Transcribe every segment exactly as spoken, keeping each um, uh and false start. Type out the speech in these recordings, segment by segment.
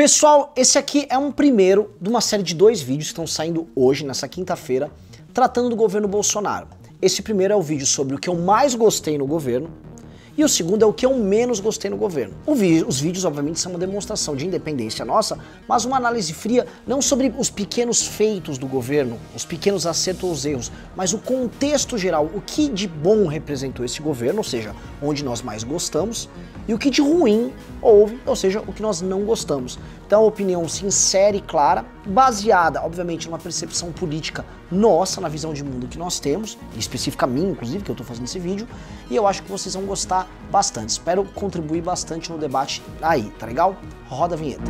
Pessoal, esse aqui é um primeiro de uma série de dois vídeos que estão saindo hoje, nessa quinta-feira, tratando do governo Bolsonaro. Esse primeiro é o vídeo sobre o que eu mais gostei no governo, e o segundo é o que eu menos gostei no governo. Vi- os vídeos, obviamente, são uma demonstração de independência nossa, mas uma análise fria não sobre os pequenos feitos do governo, os pequenos acertos ou os erros, mas o contexto geral, o que de bom representou esse governo, ou seja, onde nós mais gostamos, e o que de ruim houve, ou seja, o que nós não gostamos. Então, opinião sincera e clara, baseada, obviamente, numa percepção política nossa, na visão de mundo que nós temos, específica a mim, inclusive, que eu tô fazendo esse vídeo, e eu acho que vocês vão gostar bastante. Espero contribuir bastante no debate aí, tá legal? Roda a vinheta.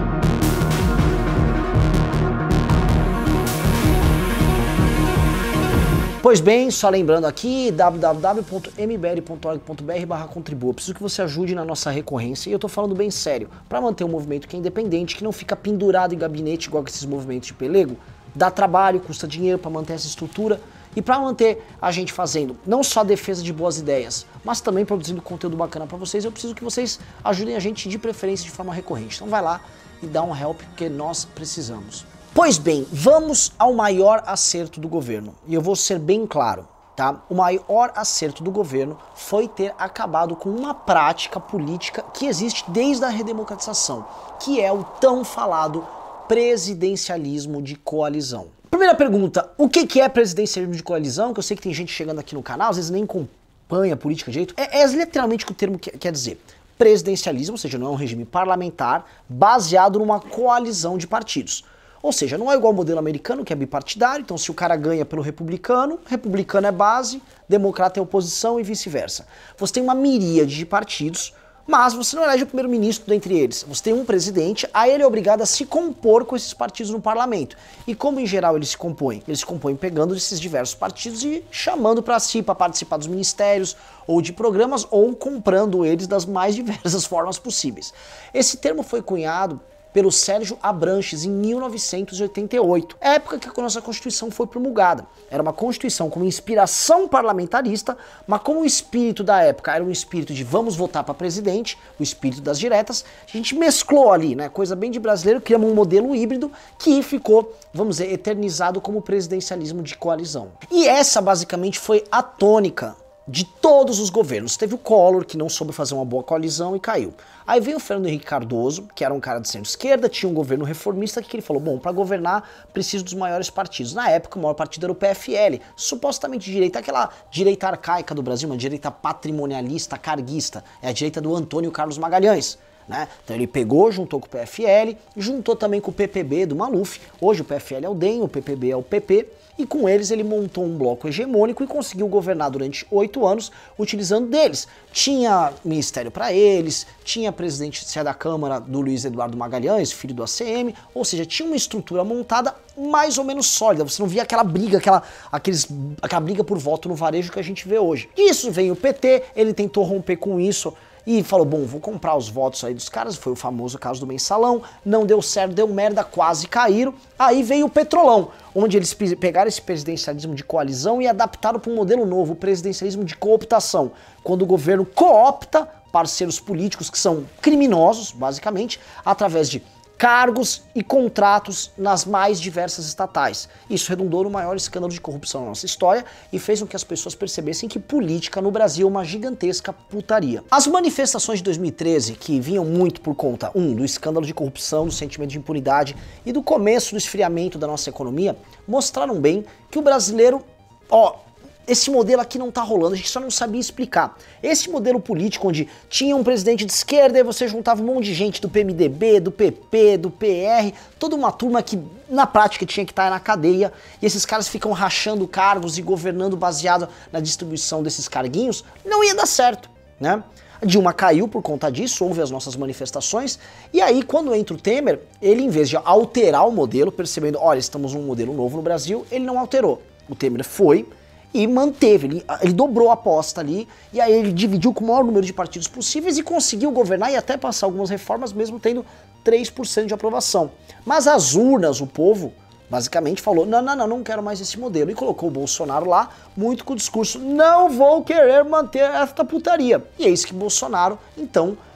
Pois bem, só lembrando aqui, w w w ponto m b l ponto org ponto b r barra contribua. Preciso que você ajude na nossa recorrência, e eu tô falando bem sério, para manter um movimento que é independente, que não fica pendurado em gabinete igual que esses movimentos de pelego, dá trabalho, custa dinheiro para manter essa estrutura, e para manter a gente fazendo não só a defesa de boas ideias, mas também produzindo conteúdo bacana para vocês, eu preciso que vocês ajudem a gente de preferência de forma recorrente. Então vai lá e dá um help, porque nós precisamos. Pois bem, vamos ao maior acerto do governo. E eu vou ser bem claro, tá? O maior acerto do governo foi ter acabado com uma prática política que existe desde a redemocratização, que é o tão falado presidencialismo de coalizão. Primeira pergunta, o que é presidencialismo de coalizão? Que eu sei que tem gente chegando aqui no canal, às vezes nem acompanha a política direito. É, é literalmente o que o termo quer dizer. Presidencialismo, ou seja, não é um regime parlamentar baseado numa coalizão de partidos. Ou seja, não é igual ao modelo americano, que é bipartidário, então se o cara ganha pelo republicano, republicano é base, democrata é oposição e vice-versa. Você tem uma miríade de partidos, mas você não elege o primeiro-ministro dentre eles. Você tem um presidente, aí ele é obrigado a se compor com esses partidos no parlamento. E como em geral eles se compõem? Eles se compõem pegando esses diversos partidos e chamando para si, para participar dos ministérios, ou de programas, ou comprando eles das mais diversas formas possíveis. Esse termo foi cunhado pelo Sérgio Abranches em mil novecentos e oitenta e oito, época que a nossa Constituição foi promulgada. Era uma Constituição com inspiração parlamentarista, mas como o espírito da época era um espírito de vamos votar para presidente, o espírito das diretas, a gente mesclou ali, né, coisa bem de brasileiro, criamos um modelo híbrido que ficou, vamos dizer, eternizado como presidencialismo de coalizão. E essa basicamente foi a tônica de todos os governos. Teve o Collor, que não soube fazer uma boa coalizão e caiu. Aí veio o Fernando Henrique Cardoso, que era um cara de centro-esquerda, tinha um governo reformista, que ele falou, bom, para governar preciso dos maiores partidos. Na época, o maior partido era o P F L, supostamente de direita, aquela direita arcaica do Brasil, uma direita patrimonialista, carguista, é a direita do Antônio Carlos Magalhães. Né? Então ele pegou, juntou com o P F L, juntou também com o P P B do Maluf, hoje o P F L é o D E M, o P P B é o P P, e com eles ele montou um bloco hegemônico e conseguiu governar durante oito anos utilizando deles. Tinha ministério para eles, tinha presidência da Câmara do Luiz Eduardo Magalhães, filho do A C M, ou seja, tinha uma estrutura montada mais ou menos sólida, você não via aquela briga, aquela, aqueles, aquela briga por voto no varejo que a gente vê hoje. Isso veio o P T, ele tentou romper com isso, e falou, bom, vou comprar os votos aí dos caras, foi o famoso caso do mensalão, não deu certo, deu merda, quase caíram. Aí veio o Petrolão, onde eles pegaram esse presidencialismo de coalizão e adaptaram para um modelo novo, o presidencialismo de cooptação, quando o governo coopta parceiros políticos que são criminosos, basicamente, através de cargos e contratos nas mais diversas estatais. Isso redundou no maior escândalo de corrupção da nossa história e fez com que as pessoas percebessem que política no Brasil é uma gigantesca putaria. As manifestações de dois mil e treze, que vinham muito por conta, um, do escândalo de corrupção, do sentimento de impunidade e do começo do esfriamento da nossa economia, mostraram bem que o brasileiro, ó, esse modelo aqui não tá rolando, a gente só não sabia explicar. Esse modelo político onde tinha um presidente de esquerda e você juntava um monte de gente do P M D B, do P P, do P R, toda uma turma que na prática tinha que estar na cadeia, e esses caras ficam rachando cargos e governando baseado na distribuição desses carguinhos, não ia dar certo, né? Dilma caiu por conta disso, houve as nossas manifestações, e aí quando entra o Temer, ele em vez de alterar o modelo, percebendo, olha, estamos num modelo novo no Brasil, ele não alterou. O Temer foi e manteve, ele, ele dobrou a aposta ali, e aí ele dividiu com o maior número de partidos possíveis e conseguiu governar e até passar algumas reformas, mesmo tendo três por cento de aprovação. Mas as urnas, o povo, basicamente falou, não, não, não, não quero mais esse modelo, e colocou o Bolsonaro lá, muito com o discurso, não vou querer manter esta putaria. E é isso que Bolsonaro, então,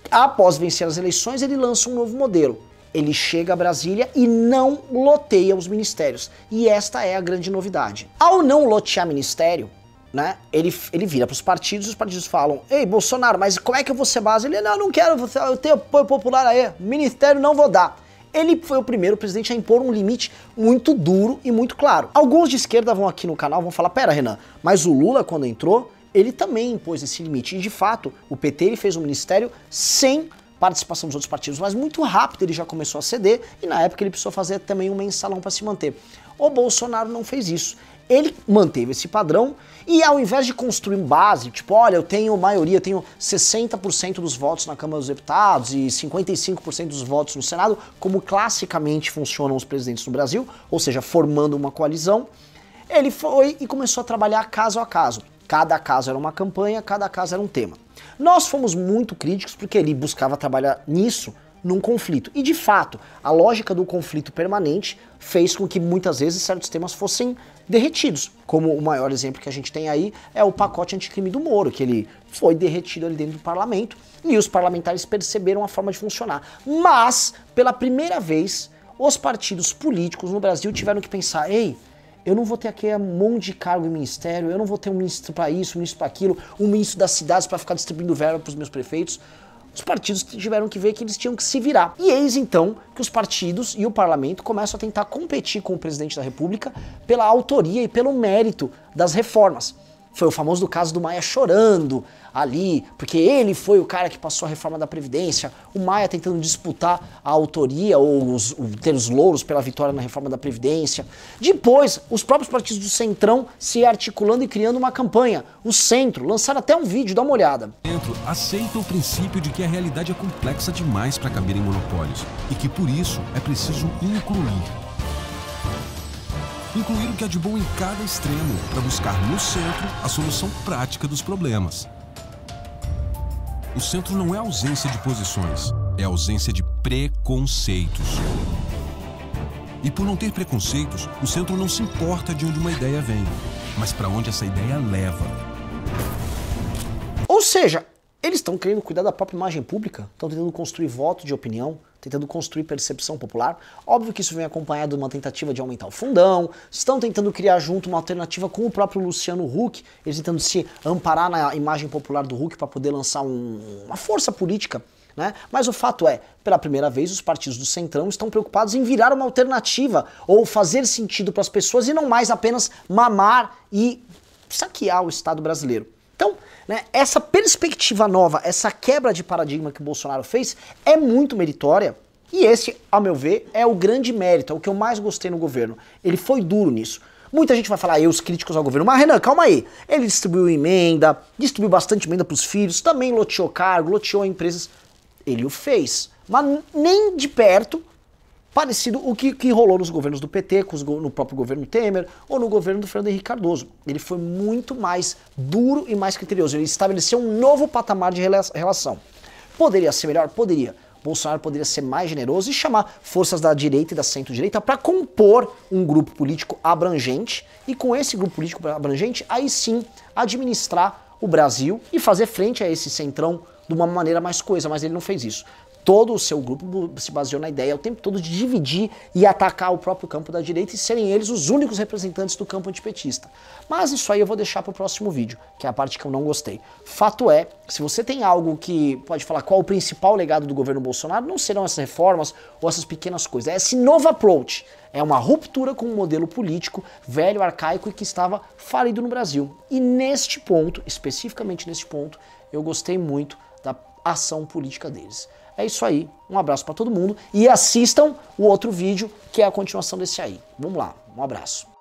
Após vencer as eleições, ele lança um novo modelo. Ele chega a Brasília e não loteia os ministérios. E esta é a grande novidade. Ao não lotear ministério, né, ele, ele vira para os partidos e os partidos falam: ei, Bolsonaro, mas como é que eu vou ser base? Ele, não, não quero, eu tenho apoio popular aí, ministério não vou dar. Ele foi o primeiro presidente a impor um limite muito duro e muito claro. Alguns de esquerda vão aqui no canal vão falar: pera, Renan, mas o Lula, quando entrou, ele também impôs esse limite. E de fato, o P T ele fez um ministério sem participação dos outros partidos, mas muito rápido ele já começou a ceder e na época ele precisou fazer também um mensalão para se manter. O Bolsonaro não fez isso. Ele manteve esse padrão e ao invés de construir base, tipo, olha, eu tenho maioria, eu tenho sessenta por cento dos votos na Câmara dos Deputados e cinquenta e cinco por cento dos votos no Senado, como classicamente funcionam os presidentes no Brasil, ou seja, formando uma coalizão, ele foi e começou a trabalhar caso a caso. Cada caso era uma campanha, cada caso era um tema. Nós fomos muito críticos porque ele buscava trabalhar nisso num conflito. E de fato, a lógica do conflito permanente fez com que muitas vezes certos temas fossem derretidos. Como o maior exemplo que a gente tem aí é o pacote anticrime do Moro, que ele foi derretido ali dentro do parlamento e os parlamentares perceberam a forma de funcionar. Mas, pela primeira vez, os partidos políticos no Brasil tiveram que pensar: ei, eu não vou ter aqui um monte de cargo em ministério, eu não vou ter um ministro para isso, um ministro para aquilo, um ministro das cidades para ficar distribuindo verba para os meus prefeitos. Os partidos tiveram que ver que eles tinham que se virar. E eis então que os partidos e o parlamento começam a tentar competir com o presidente da República pela autoria e pelo mérito das reformas. Foi o famoso caso do Maia chorando ali, porque ele foi o cara que passou a reforma da Previdência, o Maia tentando disputar a autoria ou os, ter os louros pela vitória na reforma da Previdência. Depois, os próprios partidos do Centrão se articulando e criando uma campanha. O Centro, lançaram até um vídeo, dá uma olhada. O Centro aceita o princípio de que a realidade é complexa demais para caber em monopólios e que por isso é preciso incluir. Incluir o que há de bom em cada extremo, para buscar no centro a solução prática dos problemas. O centro não é ausência de posições, é ausência de preconceitos. E por não ter preconceitos, o centro não se importa de onde uma ideia vem, mas para onde essa ideia leva. Ou seja, eles estão querendo cuidar da própria imagem pública, estão tentando construir voto de opinião, tentando construir percepção popular. Óbvio que isso vem acompanhado de uma tentativa de aumentar o fundão, estão tentando criar junto uma alternativa com o próprio Luciano Huck, eles tentando se amparar na imagem popular do Huck para poder lançar um, uma força política, né? Mas o fato é, pela primeira vez, os partidos do Centrão estão preocupados em virar uma alternativa ou fazer sentido para as pessoas e não mais apenas mamar e saquear o Estado brasileiro. Então, né, essa perspectiva nova, essa quebra de paradigma que o Bolsonaro fez é muito meritória e esse, a meu ver, é o grande mérito, é o que eu mais gostei no governo. Ele foi duro nisso. Muita gente vai falar, aí os críticos ao governo, mas Renan, calma aí. Ele distribuiu emenda, distribuiu bastante emenda para os filhos, também loteou cargo, loteou empresas. Ele o fez, mas nem de perto parecido o que, que rolou nos governos do P T, com os, no próprio governo Temer, ou no governo do Fernando Henrique Cardoso. Ele foi muito mais duro e mais criterioso. Ele estabeleceu um novo patamar de relação. Poderia ser melhor? Poderia. Bolsonaro poderia ser mais generoso e chamar forças da direita e da centro-direita para compor um grupo político abrangente e com esse grupo político abrangente, aí sim, administrar o Brasil e fazer frente a esse centrão de uma maneira mais coesa, mas ele não fez isso. Todo o seu grupo se baseou na ideia o tempo todo de dividir e atacar o próprio campo da direita e serem eles os únicos representantes do campo antipetista. Mas isso aí eu vou deixar para o próximo vídeo, que é a parte que eu não gostei. Fato é, se você tem algo que pode falar qual o principal legado do governo Bolsonaro, não serão essas reformas ou essas pequenas coisas. É esse novo approach. É uma ruptura com um modelo político velho, arcaico e que estava falido no Brasil. E neste ponto, especificamente neste ponto, eu gostei muito da ação política deles. É isso aí, um abraço para todo mundo e assistam o outro vídeo que é a continuação desse aí. Vamos lá, um abraço.